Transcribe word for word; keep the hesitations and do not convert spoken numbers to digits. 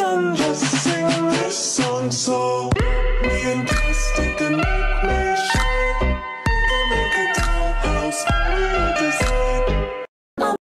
and just sing this song. So me and Chris take a night